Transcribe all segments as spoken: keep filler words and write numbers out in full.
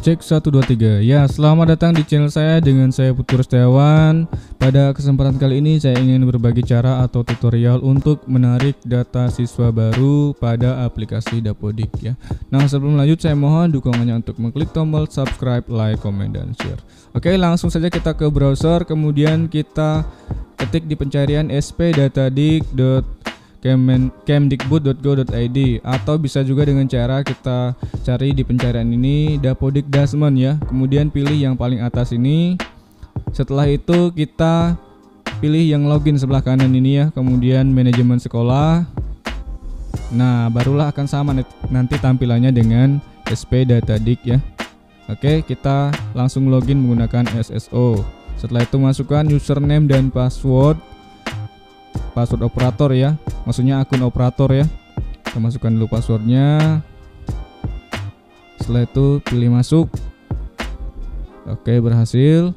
Cek satu dua tiga. Ya, selamat datang di channel saya dengan saya Putu Setiawan. Pada kesempatan kali ini saya ingin berbagi cara atau tutorial untuk menarik data siswa baru pada aplikasi Dapodik ya. Nah, sebelum lanjut saya mohon dukungannya untuk mengklik tombol subscribe, like, comment, dan share. Oke, langsung saja kita ke browser, kemudian kita ketik di pencarian s p datadik dot kemdikbud dot go dot i d, atau bisa juga dengan cara kita cari di pencarian ini Dapodik Dasmen ya. Kemudian pilih yang paling atas ini. Setelah itu kita pilih yang login sebelah kanan ini ya. Kemudian manajemen sekolah. Nah, barulah akan sama nanti tampilannya dengan S P Datadik ya. Oke, kita langsung login menggunakan S S O. Setelah itu masukkan username dan password. Password operator ya, maksudnya akun operator ya. Kita masukkan dulu passwordnya. Setelah itu pilih masuk. Oke, berhasil.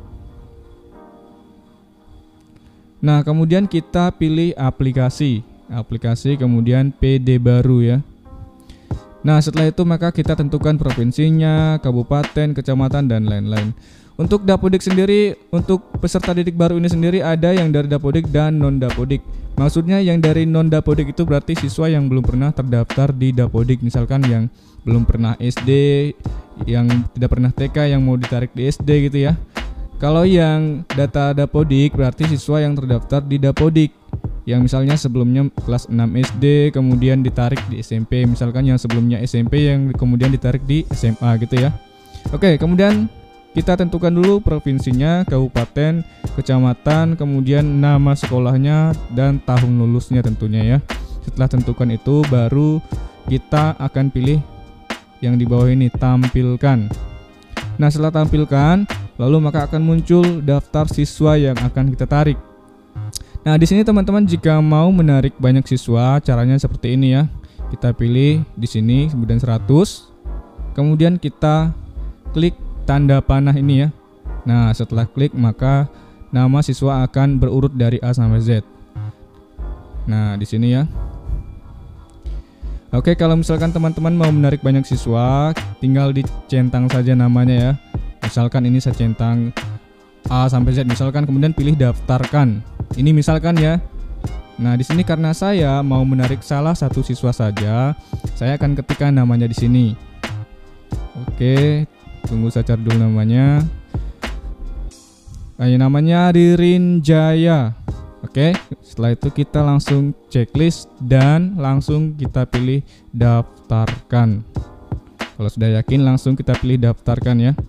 Nah, kemudian kita pilih aplikasi Aplikasi kemudian P D baru ya. Nah, setelah itu maka kita tentukan provinsinya, kabupaten, kecamatan, dan lain-lain. Untuk Dapodik sendiri, untuk peserta didik baru ini sendiri ada yang dari Dapodik dan non Dapodik. Maksudnya yang dari non Dapodik itu berarti siswa yang belum pernah terdaftar di Dapodik. Misalkan yang belum pernah S D, yang tidak pernah T K yang mau ditarik di S D gitu ya. Kalau yang data Dapodik berarti siswa yang terdaftar di Dapodik, yang misalnya sebelumnya kelas enam S D kemudian ditarik di S M P, misalkan yang sebelumnya S M P yang kemudian ditarik di S M A gitu ya. Oke, kemudian kita tentukan dulu provinsinya, kabupaten, kecamatan, kemudian nama sekolahnya dan tahun lulusnya tentunya ya. Setelah tentukan itu baru kita akan pilih yang di bawah ini, tampilkan. Nah, setelah tampilkan lalu maka akan muncul daftar siswa yang akan kita tarik. Nah, di sini teman-teman jika mau menarik banyak siswa caranya seperti ini ya. Kita pilih di sini kemudian seratus. Kemudian kita klik tanda panah ini ya. Nah, setelah klik maka nama siswa akan berurut dari A sampai Z. Nah, di sini ya. Oke, kalau misalkan teman-teman mau menarik banyak siswa, tinggal dicentang saja namanya ya. Misalkan ini saya centang A sampai Z misalkan, kemudian pilih daftarkan. Ini misalkan ya. Nah, di sini karena saya mau menarik salah satu siswa saja, saya akan ketikkan namanya di sini. Oke, tunggu saya cari dulu namanya. Kayak namanya Ririn Jaya. Oke, setelah itu kita langsung checklist dan langsung kita pilih daftarkan. Kalau sudah yakin langsung kita pilih daftarkan ya.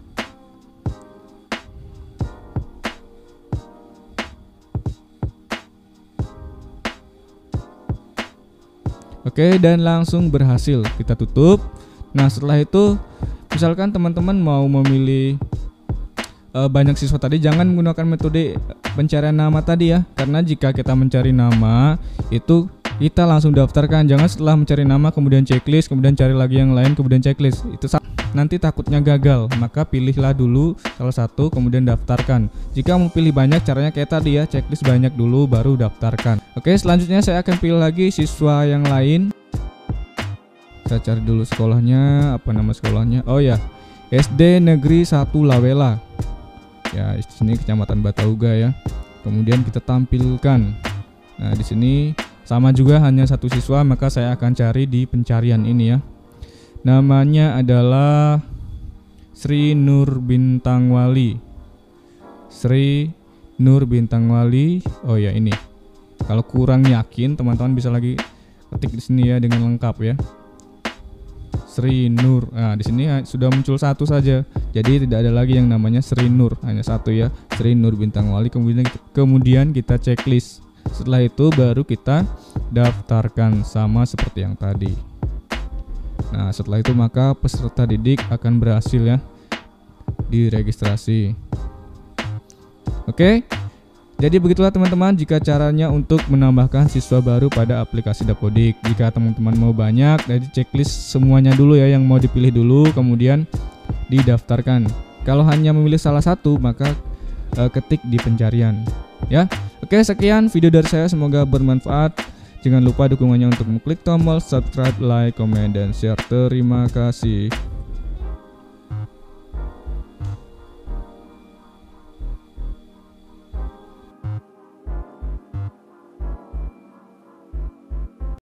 Oke, dan langsung berhasil kita tutup. Nah, setelah itu misalkan teman-teman mau memilih e, banyak siswa tadi, jangan menggunakan metode pencarian nama tadi ya. Karena jika kita mencari nama itu kita langsung daftarkan. Jangan setelah mencari nama kemudian checklist, kemudian cari lagi yang lain kemudian checklist. Itu nanti takutnya gagal. Maka pilihlah dulu salah satu kemudian daftarkan. Jika mau pilih banyak caranya kayak tadi ya, checklist banyak dulu baru daftarkan. Oke, selanjutnya saya akan pilih lagi siswa yang lain. Saya cari dulu sekolahnya, apa nama sekolahnya? Oh ya, S D Negeri satu Lawela. Ya, di sini Kecamatan Batauga ya. Kemudian kita tampilkan. Nah, di sini sama juga hanya satu siswa, maka saya akan cari di pencarian ini ya. Namanya adalah Sri Nur Bintang Wali. Sri Nur Bintang Wali. Oh ya, ini. Kalau kurang yakin teman-teman bisa lagi ketik di sini ya dengan lengkap ya. Sri Nur. Nah, di sini sudah muncul satu saja. Jadi tidak ada lagi yang namanya Sri Nur, hanya satu ya. Sri Nur Bintang Wali. Kemudian kemudian kita checklist. Setelah itu baru kita daftarkan sama seperti yang tadi. Nah, setelah itu maka peserta didik akan berhasil ya diregistrasi. Oke. Jadi begitulah teman-teman jika caranya untuk menambahkan siswa baru pada aplikasi Dapodik. Jika teman-teman mau banyak, jadi checklist semuanya dulu ya, yang mau dipilih dulu kemudian didaftarkan. Kalau hanya memilih salah satu maka e, ketik di pencarian ya. Oke, sekian video dari saya, semoga bermanfaat. Jangan lupa dukungannya untuk mengklik tombol subscribe, like, comment, dan share. Terima kasih.